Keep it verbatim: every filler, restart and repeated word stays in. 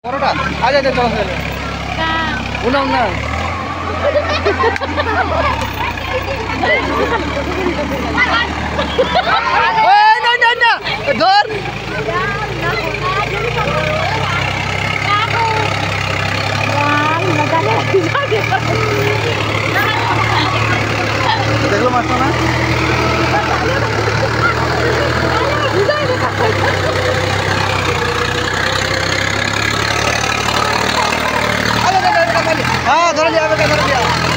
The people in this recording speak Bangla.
পরোটা আজ আজ চলো উনা উনা না না না ধর দেখলো মাছটা না हाँ धर लिया धर लिया